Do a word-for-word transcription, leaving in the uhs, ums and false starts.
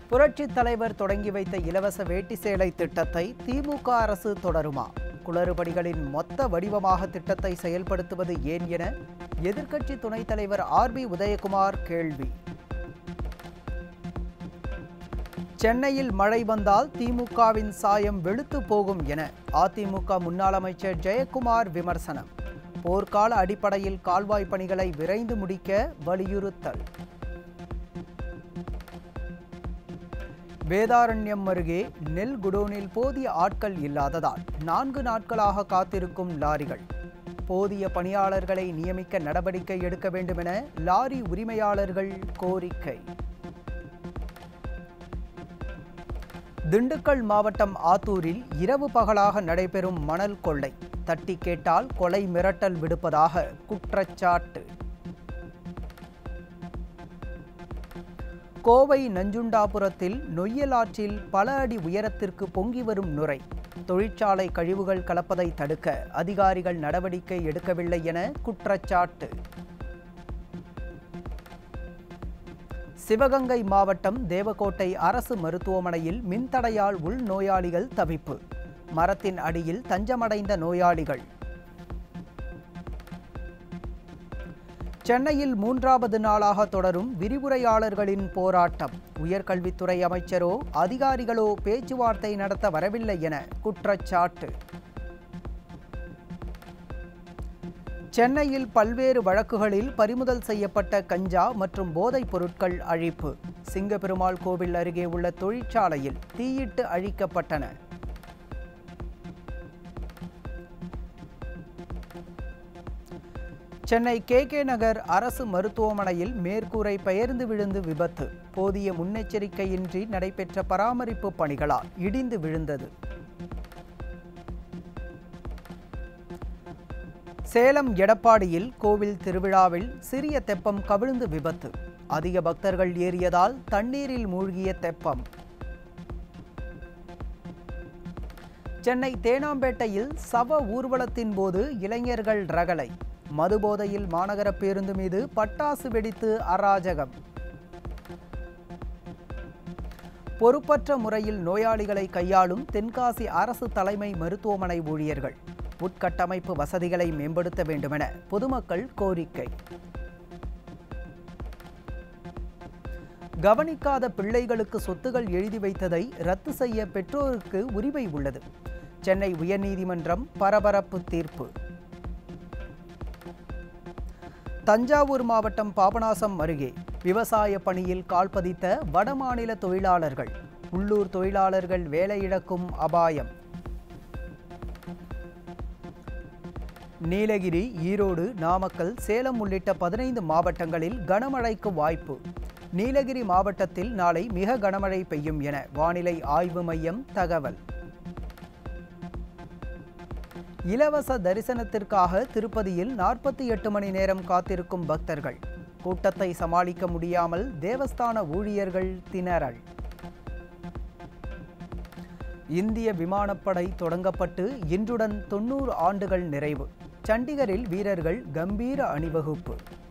புரட்சித் தலைவர் தொடங்கி வைத்த இலவச வேட்டி சேலை திட்டத்தை திமுக அரசு தொடருமா? குளறுபடிகளின் மொத்த வடிவமாக திட்டத்தை செயல்படுத்துவது ஏன் என எதிர்க்கட்சி துணைத் தலைவர் ஆர் பி உதயகுமார் கேள்வி. சென்னையில் மழை வந்தால் திமுகவின் சாயம் வெளுத்து போகும் என அதிமுக முன்னாள் அமைச்சர் ஜெயக்குமார் விமர்சனம். போர்க்கால அடிப்படையில் கால்வாய் பணிகளை விரைந்து முடிக்க வலியுறுத்தல். வேதாரண்யம் அருகே நெல் குடோனில் போதிய ஆட்கள் இல்லாததால் நான்கு நாட்களாக காத்திருக்கும் லாரிகள். போதிய பணியாளர்களை நியமிக்க நடவடிக்கை எடுக்க வேண்டும் என லாரி உரிமையாளர்கள் கோரிக்கை. திண்டுக்கல் மாவட்டம் ஆத்தூரில் இரவு பகலாக நடைபெறும் மணல் கொள்ளை. தட்டி கேட்டால் கொலை மிரட்டல் விடுப்பதாக குற்றச்சாட்டு. கோவை நஞ்சுண்டாபுரத்தில் நொய்யல் ஆற்றில் பல அடி உயரத்திற்கு பொங்கி வரும் நுரை. தொழிற்சாலை கழிவுகள் கலப்பதை தடுக்க அதிகாரிகள் நடவடிக்கை எடுக்கவில்லை என குற்றச்சாட்டு. சிவகங்கை மாவட்டம் தேவக்கோட்டை அரசு மருத்துவமனையில் மின்தடையால் உள்நோயாளிகள் தவிப்பு. மரத்தின் அடியில் தஞ்சமடைந்த நோயாளிகள். சென்னையில் மூன்றாவது நாளாக தொடரும் விரிவுரையாளர்களின் போராட்டம். உயர்கல்வித்துறை அமைச்சரோ அதிகாரிகளோ பேச்சுவார்த்தை நடத்த வரவில்லை என குற்றச்சாட்டு. சென்னையில் பல்வேறு வழக்குகளில் பறிமுதல் செய்யப்பட்ட கஞ்சா மற்றும் போதைப் பொருட்கள் அழிப்பு. சிங்கப்பெருமாள் கோவில் அருகே உள்ள தொழிற்சாலையில் தீயிட்டு அழிக்கப்பட்டன. சென்னை கே கே நகர் அரசு மருத்துவமனையில் மேற்கூரை பெயர்ந்து விழுந்து விபத்து. போதிய முன்னெச்சரிக்கையின்றி நடைபெற்ற பராமரிப்பு பணிகளால் இடிந்து விழுந்தது. சேலம் எடப்பாடியில் கோவில் திருவிழாவில் சிறிய தெப்பம் கவிழ்ந்து விபத்து. அதிக பக்தர்கள் ஏறியதால் தண்ணீரில் மூழ்கிய தெப்பம். சென்னை தேனாம்பேட்டையில் சவ ஊர்வலத்தின் போது இளைஞர்கள் ரகளை. மதுபோதையில் மாநகர பேருந்து மீது பட்டாசு வெடித்து அராஜகம். பொறுப்பற்ற முறையில் நோயாளிகளை கையாளும் தென்காசி அரசு தலைமை மருத்துவமனை ஊழியர்கள். உட்கட்டமைப்பு வசதிகளை மேம்படுத்த வேண்டுமென பொதுமக்கள் கோரிக்கை. கவனிக்காத பிள்ளைகளுக்கு சொத்துகள் எழுதி வைத்ததை ரத்து செய்ய பெற்றோருக்கு உரிமை உள்ளது. சென்னை உயர்நீதிமன்றம் பரபரப்பு தீர்ப்பு. தஞ்சாவூர் மாவட்டம் பாபநாசம் அருகே விவசாய பணியில் கால்பதித்த வடமாநில தொழிலாளர்கள். உள்ளூர் தொழிலாளர்கள் வேலையிழக்கும் அபாயம். நீலகிரி, ஈரோடு, நாமக்கல், சேலம் உள்ளிட்ட பதினைந்து மாவட்டங்களில் கனமழைக்கு வாய்ப்பு. நீலகிரி மாவட்டத்தில் நாளை மிக கனமழை பெய்யும் என வானிலை ஆய்வு மையம் தகவல். இலவச தரிசனத்திற்காக திருப்பதியில் நாற்பத்தி எட்டு மணி நேரம் காத்திருக்கும் பக்தர்கள். கூட்டத்தை சமாளிக்க முடியாமல் தேவஸ்தான ஊழியர்கள் திணறல். இந்திய விமானப்படை தொடங்கப்பட்டு இன்றுடன் தொன்னூறு ஆண்டுகள் நிறைவு. சண்டிகரில் வீரர்கள் கம்பீர அணிவகுப்பு.